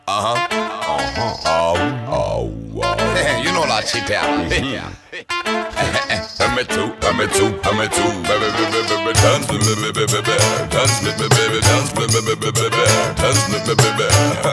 You know la chita. Hör mir zu, tanz mit mir, baby, tanz mit mir, baby, tanz mit mir, baby, tanz mit mir, baby.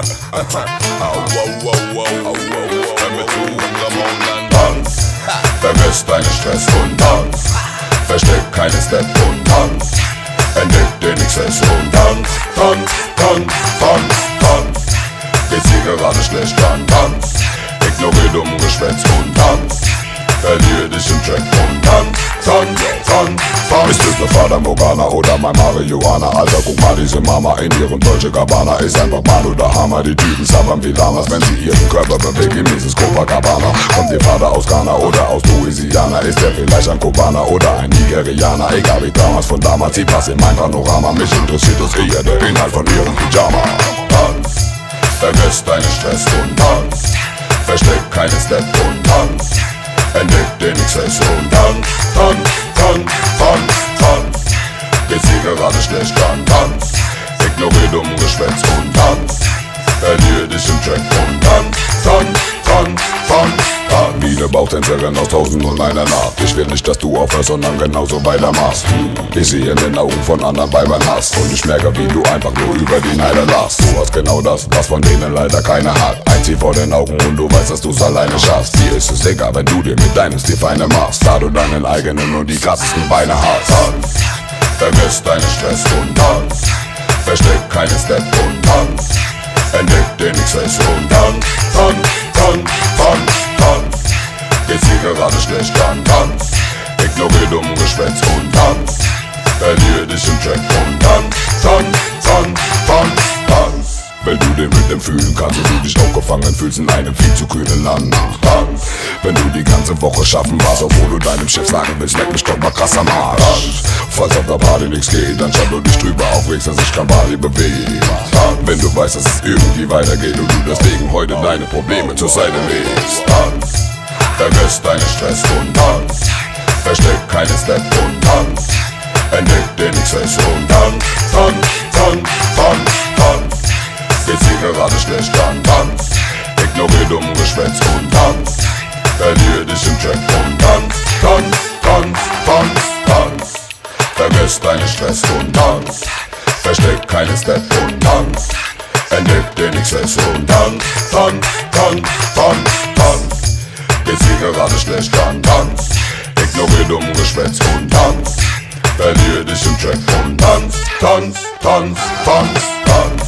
Hör mir zu, komm on, tanz. Vergiss deinen Stress und tanz. Versteck keine Step und tanz. Entdeck den Exzess und tanz, tanz, tanz, tanz, tanz. Geht's dir gerade schlecht, dann tanz. Ignorier dumm Geschwätz und tanz. Verliere dich im Track und tanz, tanz, tanz, tanz. Ist es ne Fata Morgana oder mein Marihuana? Alter, guck mal, diese Mama in ihrem Dolce Gabbana ist einfach Manu der Hammer. Die Typen sabbern wie Lamas, wenn sie ihren Körper bewegen, wie Mrs. Copacabana. Kommt ihr Vater aus Ghana oder aus Louisiana? Ist er vielleicht ein Kubaner oder ein Nigerianer? Egal wie damals von damals, sie passt in mein Panorama. Mich interessiert es eher der Inhalt von ihrem Pyjama. Tanz, vergiss deinen Stress und tanz. Versteck keine Step und tanz. Entdeck den Exzess und tanz, tanz, tanz, tanz, tanz. Geht's dir gerade schlecht, dann tanz. Ignorier dumm Geschwätz und tanz. Verliere dich im Track und tanz, tanz, tanz, tanz, tanz. Wie ne Bauchtänzerin aus 1001 Nacht. Ich will nicht, dass du aufhörst, sondern genauso weitermachst. Ich sehe in den Augen von anderen Weibern Hass. Und ich merke, wie du einfach nur über die Neider lachst. Du hast genau das, was von denen leider keiner hat. Ein Ziel vor den Augen und du weißt, dass du's alleine schaffst. Dir ist es egal, wenn du dir mit deinem Stil Feinde machst. Da du deinen eigenen und die krassesten Beine hast. Tanz, vergiss deinen Stress und tanz. Versteck keine Step und tanz. Entdeck den Exzess und tanz, tanz, tanz, tanz, tanz. Geht's dir gerade schlecht, dann tanz. Ignorier dumm Geschwätz und tanz. Verliere dich im Track und tanz, tanz, tanz, tanz, tanz. Wenn du den Rhythm fühlen kannst und du dich auch gefangen fühlst in einem viel zu kühlen Land. Tanz, wenn du die ganze Woche schaffen warst, obwohl du deinem Chef sagen willst, leck mich doch mal krass am Arsch. Tanz, falls auf der Party nichts geht, dann schau du dich drüber aufregst, dass sich kein Body bewegt. Tanz, wenn du weißt, dass es irgendwie weitergeht und du deswegen heute deine Probleme zur Seite legst. Tanz, vergiss deinen Stress und tanz. Versteck keine Step und tanz. Entdeck den Exzess und tanz, tanz, tanz, tanz, tanz. Geht's dir gerade schlecht, dann tanz. Ignorier dumm Geschwätz und tanz. Verliere dich im Track und tanz, tanz, tanz, tanz, tanz. Vergiss deinen Stress und tanz. Versteck keine Step und tanz. Entdeck den Exzess und tanz, tanz, tanz, tanz, tanz. Geht's dir gerade schlecht, dann tanz. Ignorier dumm Geschwätz und tanz. Verliere dich im Track und tanz, tanz, tanz, tanz, tanz.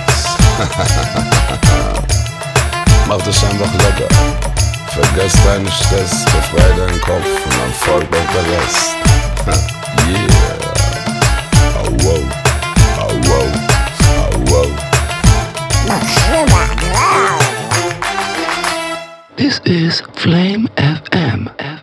Mach dich einfach lecker. Vergiss deinen Stress, befrei deinen Kopf und dann folgt auch der Rest. Yeah. Oh wow, oh wow, oh wow. This is Flame FM.